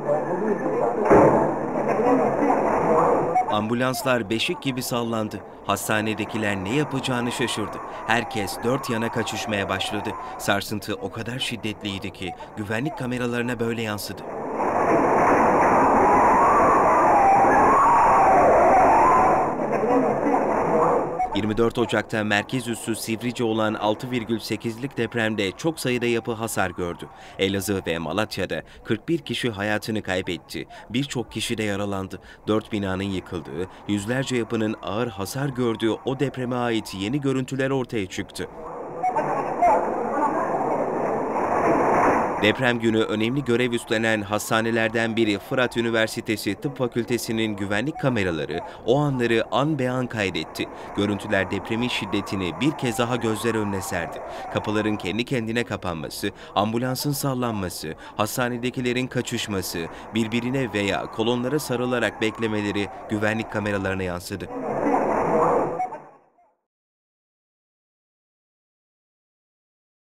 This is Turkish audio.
Ambulanslar beşik gibi sallandı. Hastanedekiler ne yapacağını şaşırdı. Herkes dört yana kaçışmaya başladı. Sarsıntı o kadar şiddetliydi ki güvenlik kameralarına böyle yansıdı. 24 Ocak'ta merkez üssü Sivrice olan 6,8'lik depremde çok sayıda yapı hasar gördü. Elazığ ve Malatya'da 41 kişi hayatını kaybetti. Birçok kişi de yaralandı. 4 binanın yıkıldığı, yüzlerce yapının ağır hasar gördüğü o depreme ait yeni görüntüler ortaya çıktı. Deprem günü önemli görev üstlenen hastanelerden biri Fırat Üniversitesi Tıp Fakültesi'nin güvenlik kameraları o anları an be an kaydetti. Görüntüler depremin şiddetini bir kez daha gözler önüne serdi. Kapıların kendi kendine kapanması, ambulansın sallanması, hastanedekilerin kaçışması, birbirine veya kolonlara sarılarak beklemeleri güvenlik kameralarına yansıdı.